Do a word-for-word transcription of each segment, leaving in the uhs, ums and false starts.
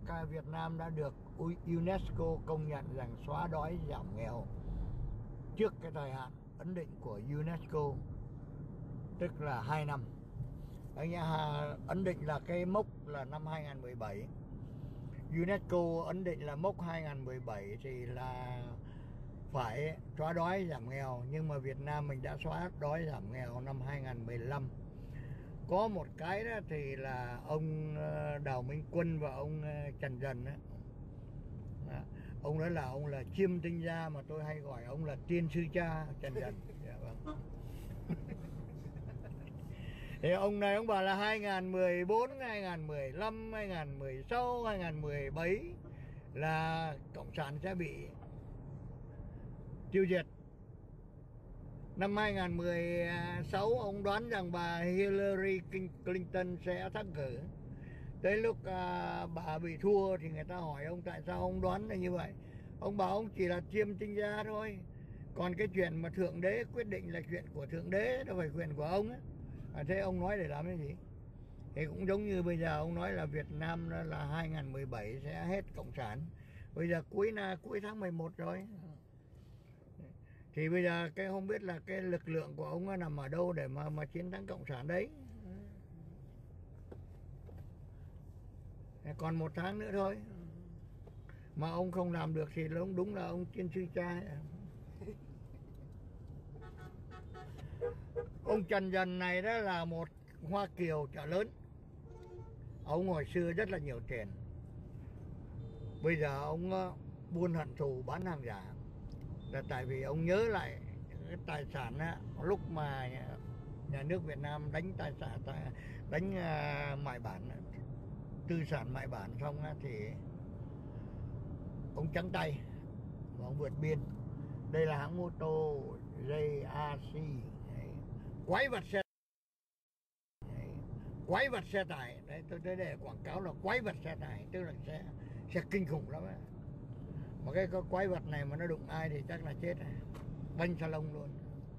Việt Nam đã được UNESCO công nhận rằng xóa đói giảm nghèo trước cái thời hạn ấn định của UNESCO, tức là hai năm. Anh ấn định là cái mốc là năm hai không một bảy. UNESCO ấn định là mốc hai không một bảy thì là phải xóa đói giảm nghèo, nhưng mà Việt Nam mình đã xóa đói giảm nghèo năm hai không một lăm. Có một cái đó thì là ông Đào Minh Quân và ông Trần Dần đó. Đó. Ông đó là ông là chiêm tinh gia, mà tôi hay gọi ông là tiên sư cha Trần Dần. Dạ, vâng. Thì ông này ông bảo là hai không một bốn, hai không một lăm, hai không một sáu, hai không một bảy là cộng sản sẽ bị tiêu diệt. Năm hai không một sáu ông đoán rằng bà Hillary Clinton sẽ thắng cử. Tới lúc à, bà bị thua thì người ta hỏi ông tại sao ông đoán là như vậy. Ông bảo ông chỉ là chiêm tinh gia thôi. Còn cái chuyện mà Thượng Đế quyết định là chuyện của Thượng Đế, đâu phải chuyện của ông ấy. À, thế ông nói để làm cái gì? Thì cũng giống như bây giờ ông nói là Việt Nam là hai không một bảy sẽ hết cộng sản. Bây giờ cuối là cuối tháng mười một rồi. Thì bây giờ cái không biết là cái lực lượng của ông nằm ở đâu để mà mà chiến thắng cộng sản đấy. Còn một tháng nữa thôi. Mà ông không làm được thì đúng, đúng là ông tiên sư cha. Ông Trần Dần này đó là một Hoa Kiều chợ lớn. Ông hồi xưa rất là nhiều tiền. Bây giờ ông buôn hận thù bán hàng giả. Là tại vì ông nhớ lại cái tài sản á, lúc mà nhà, nhà nước Việt Nam đánh tài sản, đánh uh, mại bản, tư sản mại bản xong á, thì ông trắng tay và ông vượt biên. Đây là hãng mô tô J R C, quái vật xe đấy, quái vật xe tải đấy, tôi thấy để quảng cáo là quái vật xe tải, tức là xe xe kinh khủng lắm ấy. Mà cái quái vật này mà nó đụng ai thì chắc là chết này, banh salon luôn.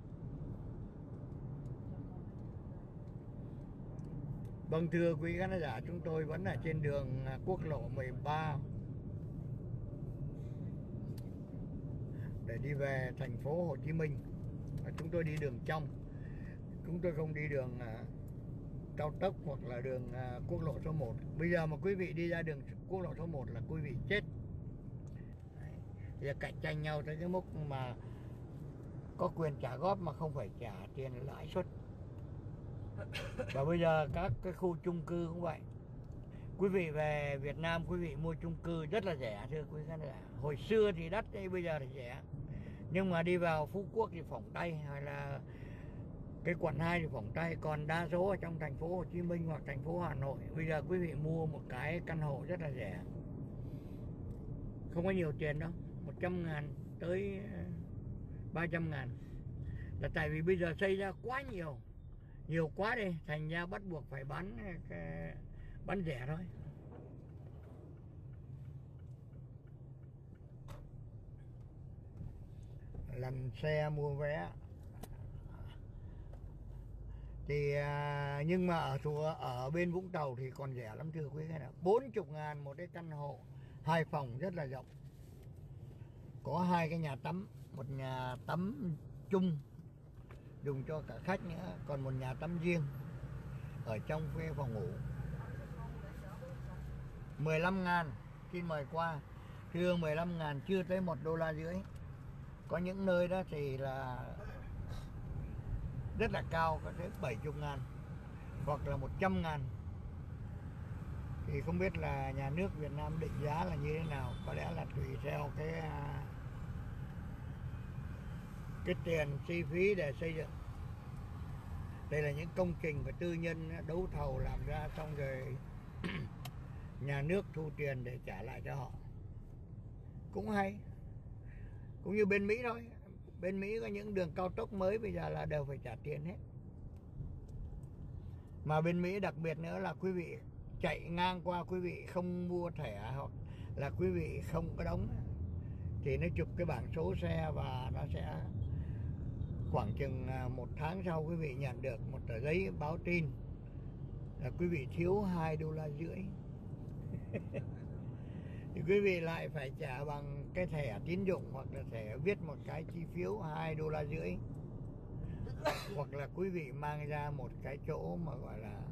Vâng, thưa quý khán giả, chúng tôi vẫn ở trên đường quốc lộ mười ba để đi về thành phố Hồ Chí Minh. Chúng tôi đi đường trong, chúng tôi không đi đường cao tốc hoặc là đường quốc lộ số một. Bây giờ mà quý vị đi ra đường quốc lộ số một là quý vị chết. Bây giờ cạnh tranh nhau tới cái mức mà có quyền trả góp mà không phải trả tiền lãi suất. Và bây giờ các cái khu chung cư cũng vậy. Quý vị về Việt Nam, quý vị mua chung cư rất là rẻ, thưa quý khán giả. Hồi xưa thì đắt, bây giờ thì rẻ. Nhưng mà đi vào Phú Quốc thì phỏng tay, hay là cái quận hai thì phỏng tay. Còn đa số ở trong thành phố Hồ Chí Minh hoặc thành phố Hà Nội, bây giờ quý vị mua một cái căn hộ rất là rẻ, không có nhiều tiền đâu, một trăm ngàn tới ba trăm ngàn. Là tại vì bây giờ xây ra quá nhiều, nhiều quá đi, thành ra bắt buộc phải bán bán rẻ thôi. Lần xe mua vé thì nhưng mà ở ở bên Vũng Tàu thì còn rẻ lắm, thưa quý khách. Bốn mươi ngàn một cái căn hộ hai phòng rất là rộng, có hai cái nhà tắm, một nhà tắm chung dùng cho cả khách nữa, còn một nhà tắm riêng ở trong cái phòng ngủ. Mười lăm ngàn, xin mời qua. Thưa, mười lăm ngàn chưa tới một đô la rưỡi. Có những nơi đó thì là rất là cao, có tới bảy mươi ngàn hoặc là một trăm ngàn. Thì không biết là nhà nước Việt Nam định giá là như thế nào. Có lẽ là tùy theo cái cái tiền chi phí để xây dựng. Đây là những công trình của tư nhân đấu thầu làm ra, xong rồi nhà nước thu tiền để trả lại cho họ. Cũng hay. Cũng như bên Mỹ thôi. Bên Mỹ có những đường cao tốc mới bây giờ là đều phải trả tiền hết. Mà bên Mỹ đặc biệt nữa là quý vị chạy ngang qua, quý vị không mua thẻ hoặc là quý vị không có đóng thì nó chụp cái bảng số xe và nó sẽ khoảng chừng một tháng sau quý vị nhận được một tờ giấy báo tin là quý vị thiếu hai đô la rưỡi. quý vị lại phải trả bằng cái thẻ tín dụng hoặc là thẻ viết một cái chi phiếu hai đô la rưỡi, hoặc là quý vị mang ra một cái chỗ mà gọi là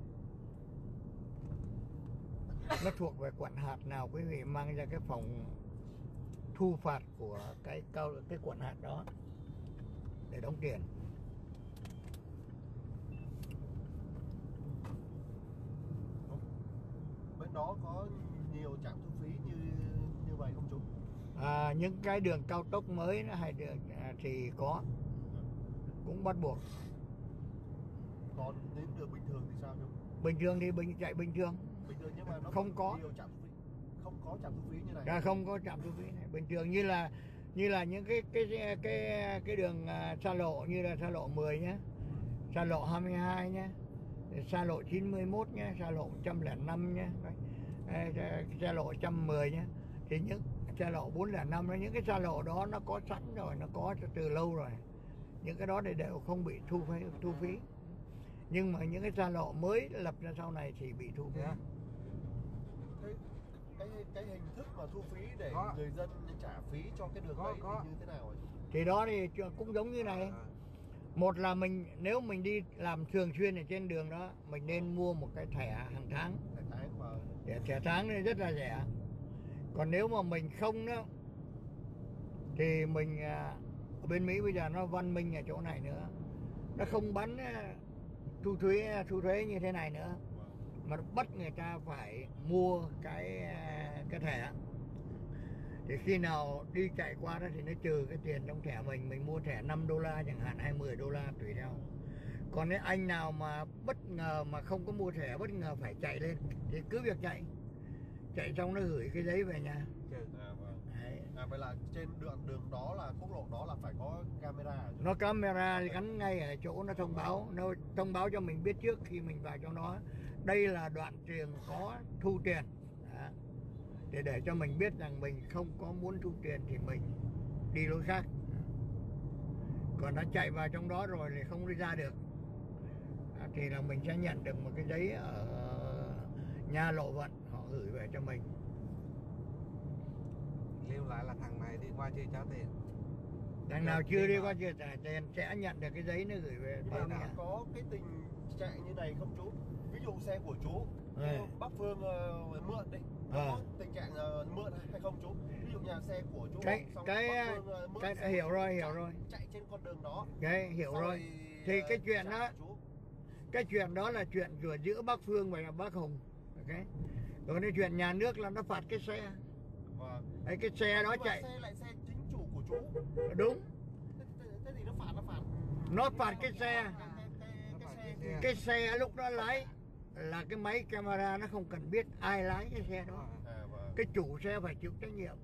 nó thuộc về quận hạt nào, quý vị mang ra cái phòng thu phạt của cái cao cái quận hạt đó để đóng tiền. Bên đó có nhiều trạm thu phí như như vậy không chú? À, những cái đường cao tốc mới hay đường à, thì có, cũng bắt buộc. Còn đến đường bình thường thì sao chú? Bình thường thì bình chạy bình thường. Bình thường nhưng mà nó không có nhiều trạm thu phí, không có trạm thu phí như này. À, không có trạm thu phí này. Bình thường như là như là những cái cái cái cái đường uh, xa lộ như là xa lộ mười nhé, xa lộ hai mươi hai nhé, xa lộ chín mươi mốt nhé, xa lộ một trăm lẻ năm nhé, xa lộ một trăm mười nhé, thì những xa lộ bốn không năm đó, những cái xa lộ đó nó có sẵn rồi, nó có từ lâu rồi, những cái đó thì đều không bị thu phí thu phí nhưng mà những cái xa lộ mới lập ra sau này thì bị thu phí. Yeah. Cái, cái cái hình thức mà thu phí để có. Người dân trả phí cho cái đường có, đấy có. Thì như thế nào rồi? Thì đó thì cũng giống như này. Một là mình nếu mình đi làm thường xuyên ở trên đường đó, mình nên mua một cái thẻ hàng tháng. Thẻ tháng mà thẻ, thẻ tháng này rất là rẻ. Còn nếu mà mình không đó thì mình ở bên Mỹ bây giờ nó văn minh ở chỗ này nữa, nó không bán thu thuế thu thuế như thế này nữa, mà nó bắt người ta phải mua cái cái thẻ. Thì khi nào đi chạy qua đó thì nó trừ cái tiền trong thẻ mình, mình mua thẻ năm đô la chẳng hạn hay mười đô la tùy theo. Còn nếu anh nào mà bất ngờ mà không có mua thẻ, bất ngờ phải chạy lên thì cứ việc chạy, chạy xong nó gửi cái giấy về nhà. À, vâng. À, vậy là trên đường đường đó là quốc lộ đó là phải có camera. Nó camera gắn ngay ở chỗ, nó thông báo, nó thông báo cho mình biết trước khi mình vào trong đó. Đây là đoạn trường có thu tiền. Đó. Để để cho mình biết rằng mình không có muốn thu tiền thì mình đi lối khác. Còn đã chạy vào trong đó rồi thì không đi ra được. Đó, thì là mình sẽ nhận được một cái giấy ở nhà lộ vận, họ gửi về cho mình. Lưu lại là thằng này đi qua chưa trả tiền. Thằng nào chưa đi qua chưa trả tiền sẽ nhận được cái giấy nó gửi về. Nhưng mà có cái tình trạng như này không chú? Ví dụ xe của chú, à. Bắc Phương uh, mượn đi, à. có tình trạng uh, mượn hay không chú? Ví dụ nhà xe của chú cái xong cái Bắc Phương, uh, mượn cái hiểu rồi hiểu chạy, rồi chạy trên con đường đó. Cái hiểu xong rồi. Thì cái chuyện đó, cái chuyện đó là chuyện của giữa Bắc Phương và Bắc Hùng. Okay. Còn cái chuyện nhà nước là nó phạt cái xe. Vâng. Đấy, cái xe đó chạy. Xe lại xe chính chủ của chú. Đúng. Thế, thế, thế thì nó phạt nó phạt. Nó phạt cái xe. Cái, cái, cái, cái, xe. cái xe lúc đó lái là cái máy camera nó không cần biết ai lái cái xe đó. À, vâng. Cái chủ xe phải chịu trách nhiệm.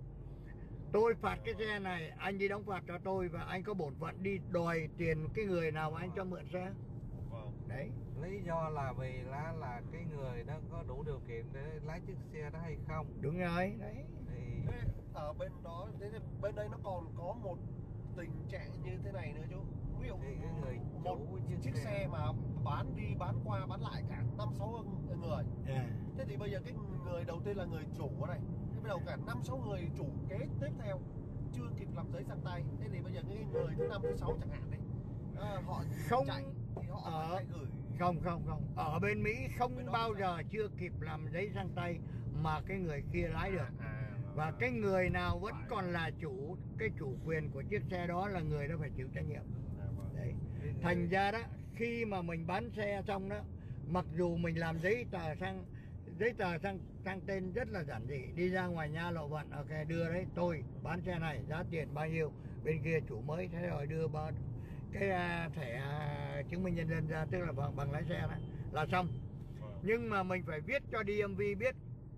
Tôi phạt cái xe này, anh đi đóng phạt cho tôi và anh có bổn phận đi đòi tiền cái người nào mà anh cho mượn xe. Vâng. Đấy, lý do là vì là là cái người đó có đủ điều kiện để lái chiếc xe đó hay không. Đúng rồi, đấy. Thì thế ở bên đó, thế bên đây nó còn có một tình trạng như thế này nữa chú. Ví dụ thì cái người một chiếc xe. xe mà bán đi bán qua bán lại cả năm sáu người. À. Thế thì bây giờ cái người đầu tiên là người chủ ở đây, thế bắt đầu cả năm sáu người chủ kế tiếp theo chưa kịp làm giấy sang tay. Thế thì bây giờ cái người thứ năm thứ sáu chẳng hạn đấy, à, họ không chạy thì họ ở phải gửi. Không không không ở bên Mỹ không bên bao giờ chưa kịp làm giấy sang tay mà cái người kia lái được. À, à, và cái người nào vẫn còn là chủ, cái chủ quyền của chiếc xe đó là người đó phải chịu trách nhiệm. Đấy. Thành ra đó, khi mà mình bán xe xong đó, mặc dù mình làm giấy tờ sang giấy tờ sang sang tên rất là giản dị, đi ra ngoài nhà lộ vận, ok đưa đấy, tôi bán xe này giá tiền bao nhiêu, bên kia chủ mới thế rồi đưa bao cái thẻ chứng minh nhân dân ra, tức là bằng, bằng lái xe đó là xong. Nhưng mà mình phải viết cho đê em vê biết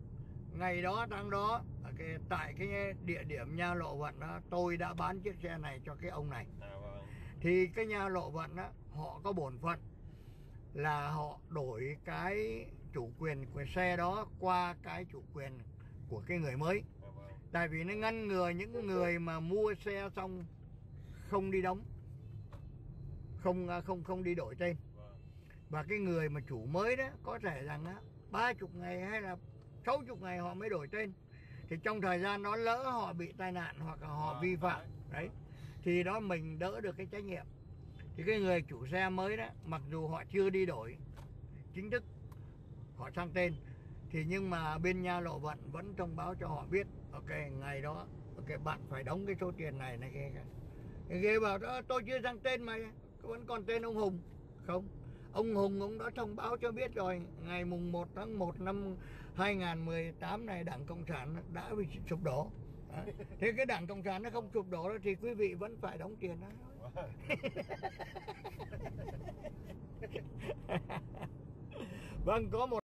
ngày đó tháng đó cái, tại cái địa điểm nhà lộ vận đó tôi đã bán chiếc xe này cho cái ông này. À, vâng. Thì cái nhà lộ vận đó họ có bổn phận là họ đổi cái chủ quyền của xe đó qua cái chủ quyền của cái người mới. À, vâng. Tại vì nó ngăn ngừa những người mà mua xe xong không đi đóng, không không không đi đổi tên. Vâng. Và cái người mà chủ mới đó có thể rằng á ba chục ngày hay là sáu chục ngày họ mới đổi tên, Thì trong thời gian đó lỡ họ bị tai nạn hoặc là họ Ờ, vi phạm đấy. đấy, thì đó mình đỡ được cái trách nhiệm. Thì cái người chủ xe mới đó, mặc dù họ chưa đi đổi chính thức, họ sang tên, thì nhưng mà bên nhà lộ vận vẫn thông báo cho họ biết, ok ngày đó ok bạn phải đóng cái số tiền này này kia. Cái ghê bảo đó tôi chưa sang tên mà vẫn còn tên ông Hùng. Không, ông Hùng ông đã thông báo cho biết rồi, ngày mùng một tháng một năm hai nghìn không trăm mười tám này Đảng Cộng sản đã bị sụp đổ. Đó. Thế cái Đảng Cộng sản nó không sụp đổ thì quý vị vẫn phải đóng tiền đó. Vâng, có một